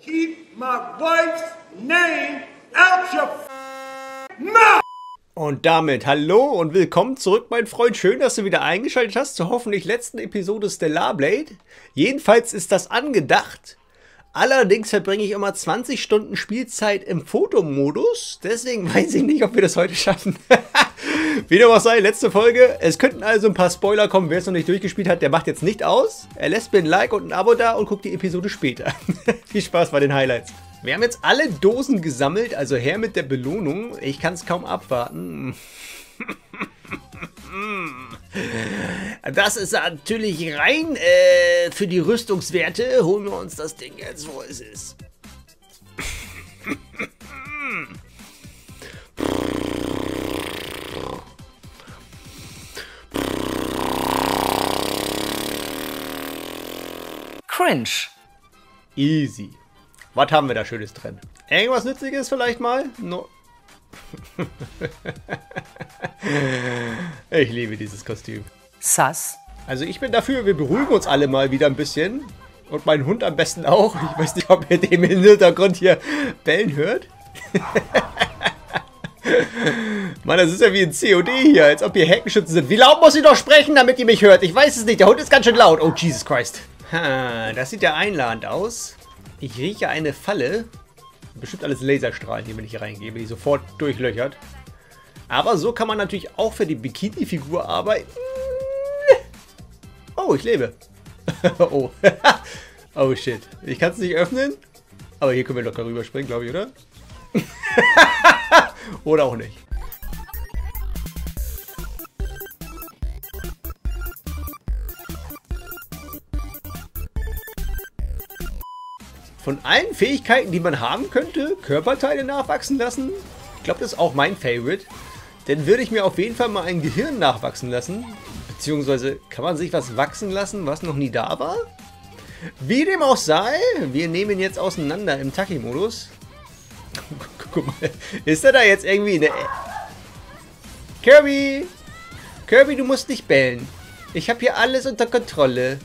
Keep my wife's name out your mouth! Und damit hallo und willkommen zurück, mein Freund. Schön, dass du wieder eingeschaltet hast zur hoffentlich letzten Episode Stellar Blade. Jedenfalls ist das angedacht. Allerdings verbringe ich immer 20 Stunden Spielzeit im Fotomodus. Deswegen weiß ich nicht, ob wir das heute schaffen. Wie dem auch sei, letzte Folge. Es könnten also ein paar Spoiler kommen. Wer es noch nicht durchgespielt hat, der macht jetzt nicht aus. Er lässt mir ein Like und ein Abo da und guckt die Episode später. Viel Spaß bei den Highlights. Wir haben jetzt alle Dosen gesammelt, also her mit der Belohnung. Ich kann es kaum abwarten. Das ist natürlich rein für die Rüstungswerte. Holen wir uns das Ding jetzt, wo es ist. Cringe. Easy. Was haben wir da Schönes drin? Irgendwas Nützliches vielleicht mal? No. Ich liebe dieses Kostüm. Sass. Also ich bin dafür, wir beruhigen uns alle mal wieder ein bisschen. Und mein Hund am besten auch. Ich weiß nicht, ob ihr den im Hintergrund hier bellen hört. Mann, das ist ja wie ein COD hier, als ob hier Heckenschützen sind. Wie laut muss ich doch sprechen, damit ihr mich hört? Ich weiß es nicht, der Hund ist ganz schön laut. Oh, Jesus Christ. Das sieht ja einladend aus. Ich rieche eine Falle. Bestimmt alles Laserstrahlen, die wenn ich hier reingebe, die sofort durchlöchert. Aber so kann man natürlich auch für die Bikini-Figur arbeiten. Oh, ich lebe. Oh. Oh shit. Ich kann es nicht öffnen. Aber hier können wir locker rüberspringen, glaube ich, oder? Oder auch nicht. Von allen Fähigkeiten, die man haben könnte, Körperteile nachwachsen lassen, ich glaube, das ist auch mein Favorite. Dann würde ich mir auf jeden Fall mal ein Gehirn nachwachsen lassen. Beziehungsweise kann man sich was wachsen lassen, was noch nie da war? Wie dem auch sei, wir nehmen ihn jetzt auseinander im Taki-Modus. Guck mal, ist er da jetzt irgendwie eine... Kirby! Kirby, du musst nicht bellen. Ich habe hier alles unter Kontrolle.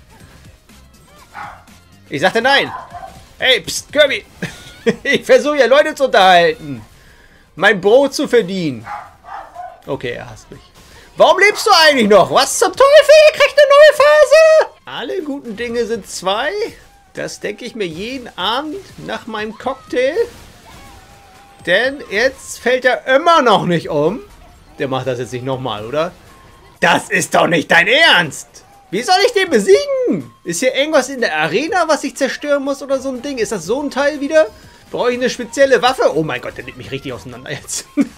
Ich sagte nein! Hey, pst, Kirby! Ich versuche ja Leute zu unterhalten. Mein Brot zu verdienen. Okay, er hasst mich. Warum lebst du eigentlich noch? Was zum Teufel? Ihr kriegt eine neue Phase! Alle guten Dinge sind zwei. Das denke ich mir jeden Abend nach meinem Cocktail. Denn jetzt fällt er immer noch nicht um. Der macht das jetzt nicht nochmal, oder? Das ist doch nicht dein Ernst! Wie soll ich den besiegen? Ist hier irgendwas in der Arena, was ich zerstören muss oder so ein Ding? Ist das so ein Teil wieder? Brauche ich eine spezielle Waffe? Oh mein Gott, der nimmt mich richtig auseinander jetzt. Hilfe!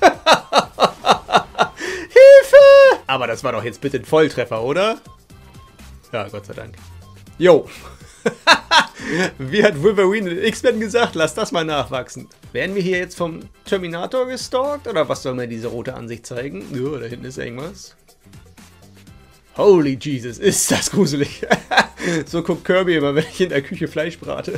Aber das war doch jetzt bitte ein Volltreffer, oder? Ja, Gott sei Dank. Jo. Wie hat Wolverine in X-Men gesagt? Lass das mal nachwachsen. Werden wir hier jetzt vom Terminator gestalkt? Oder was soll mir diese rote Ansicht zeigen? Oh, da hinten ist irgendwas. Holy Jesus, ist das gruselig. So guckt Kirby immer, wenn ich in der Küche Fleisch brate.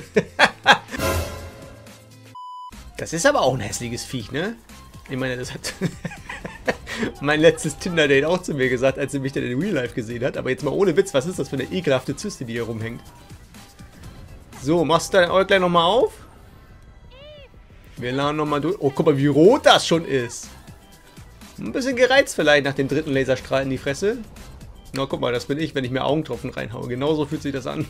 Das ist aber auch ein hässliches Viech, ne? Ich meine, das hat mein letztes Tinder-Date auch zu mir gesagt, als sie mich dann in Real Life gesehen hat. Aber jetzt mal ohne Witz, was ist das für eine ekelhafte Zyste, die hier rumhängt? So, machst du dein Äuglein nochmal auf? Wir laden nochmal durch. Oh, guck mal, wie rot das schon ist. Ein bisschen gereizt vielleicht nach dem dritten Laserstrahl in die Fresse. Na, guck mal, das bin ich, wenn ich mir Augentropfen reinhaue. Genauso fühlt sich das an.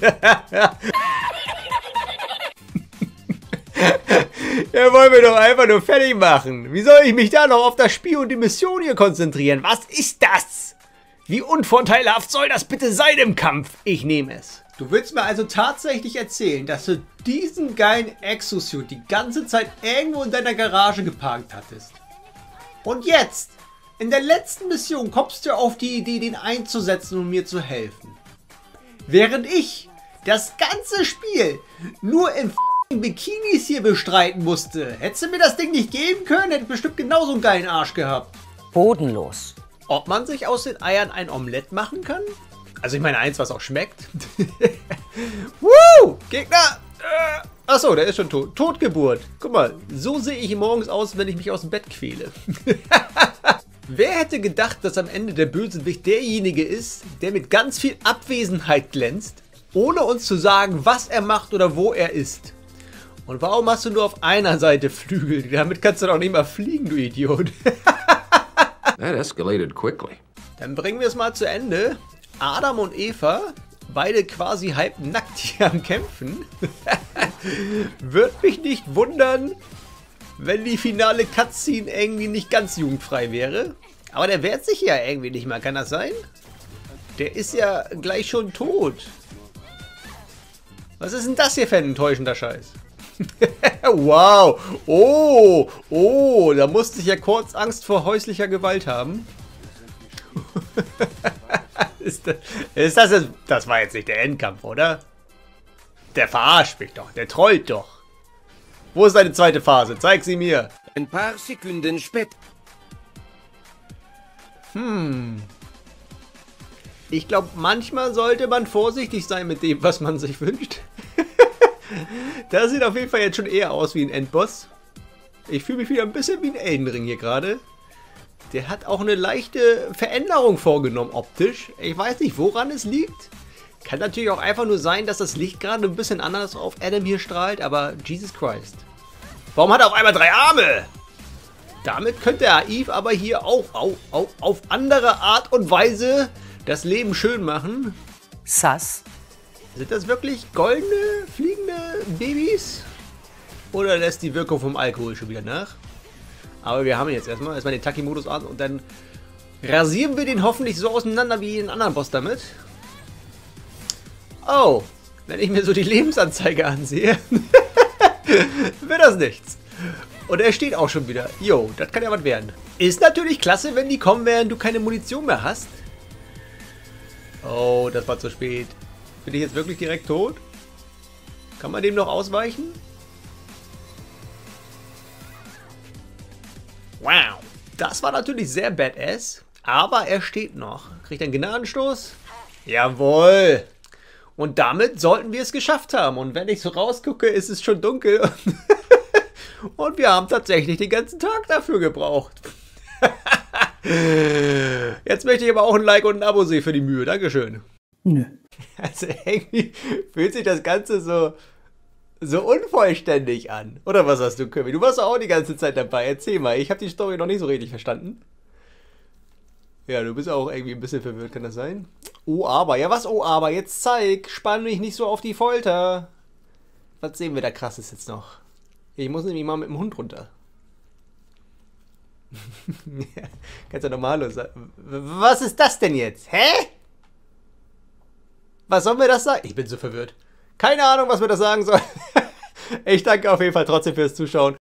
Ja, wollen wir doch einfach nur fertig machen. Wie soll ich mich da noch auf das Spiel und die Mission hier konzentrieren? Was ist das? Wie unvorteilhaft soll das bitte sein im Kampf? Ich nehme es. Du willst mir also tatsächlich erzählen, dass du diesen geilen Exosuit die ganze Zeit irgendwo in deiner Garage geparkt hattest? Und jetzt, in der letzten Mission, kommst du auf die Idee, den einzusetzen und mir zu helfen. Während ich das ganze Spiel nur in Bikinis hier bestreiten musste. Hättest du mir das Ding nicht geben können, hätte ich bestimmt genauso einen geilen Arsch gehabt. Bodenlos. Ob man sich aus den Eiern ein Omelett machen kann? Also ich meine eins, was auch schmeckt. Woo! Gegner! Achso, der ist schon tot. Totgeburt. Guck mal, so sehe ich morgens aus, wenn ich mich aus dem Bett quäle. Wer hätte gedacht, dass am Ende der Bösewicht derjenige ist, der mit ganz viel Abwesenheit glänzt, ohne uns zu sagen, was er macht oder wo er ist? Und warum hast du nur auf einer Seite Flügel? Damit kannst du doch nicht mal fliegen, du Idiot. That escalated quickly. Dann bringen wir es mal zu Ende. Adam und Eva, beide quasi halb nackt hier am Kämpfen. Würde mich nicht wundern, wenn die finale Cutscene irgendwie nicht ganz jugendfrei wäre. Aber der wehrt sich ja irgendwie nicht mal, kann das sein? Der ist ja gleich schon tot. Was ist denn das hier für ein enttäuschender Scheiß? Wow. Oh, da musste ich ja kurz Angst vor häuslicher Gewalt haben. Das war jetzt nicht der Endkampf, oder? Der verarscht mich doch, der trollt doch. Wo ist deine zweite Phase? Zeig sie mir. Ein paar Sekunden später. Ich glaube, manchmal sollte man vorsichtig sein mit dem, was man sich wünscht. Das sieht auf jeden Fall jetzt schon eher aus wie ein Endboss. Ich fühle mich wieder ein bisschen wie ein Elden Ring hier gerade. Der hat auch eine leichte Veränderung vorgenommen optisch. Ich weiß nicht, woran es liegt. Kann natürlich auch einfach nur sein, dass das Licht gerade ein bisschen anders auf Adam hier strahlt, aber Jesus Christ. Warum hat er auf einmal 3 Arme? Damit könnte Eve aber hier auch auf andere Art und Weise das Leben schön machen. Sus. Sind das wirklich goldene, fliegende Babys? Oder lässt die Wirkung vom Alkohol schon wieder nach? Aber wir haben jetzt erstmal den Taki-Modus an und dann rasieren wir den hoffentlich so auseinander wie jeden anderen Boss damit. Oh, wenn ich mir so die Lebensanzeige ansehe, wird das nichts. Und er steht auch schon wieder. Jo, das kann ja was werden. Ist natürlich klasse, wenn die kommen, während du keine Munition mehr hast. Oh, das war zu spät. Bin ich jetzt wirklich direkt tot? Kann man dem noch ausweichen? Wow. Das war natürlich sehr badass. Aber er steht noch. Kriegt einen Gnadenstoß? Jawohl. Und damit sollten wir es geschafft haben. Und wenn ich so rausgucke, ist es schon dunkel. Und wir haben tatsächlich den ganzen Tag dafür gebraucht. Jetzt möchte ich aber auch ein Like und ein Abo sehen für die Mühe. Dankeschön. Nö. Also irgendwie fühlt sich das Ganze so unvollständig an. Oder was hast du, Kirby? Du warst doch auch die ganze Zeit dabei. Erzähl mal, ich habe die Story noch nicht so richtig verstanden. Ja, du bist auch irgendwie ein bisschen verwirrt, kann das sein? Oh, aber. Ja, was? Oh, aber. Jetzt zeig. Spann mich nicht so auf die Folter. Was sehen wir da krasses jetzt noch? Ich muss nämlich mal mit dem Hund runter. Ja, kannst ja normal sagen. Was ist das denn jetzt? Hä? Was soll mir das sagen? Ich bin so verwirrt. Keine Ahnung, was mir das sagen soll. Ich danke auf jeden Fall trotzdem fürs Zuschauen.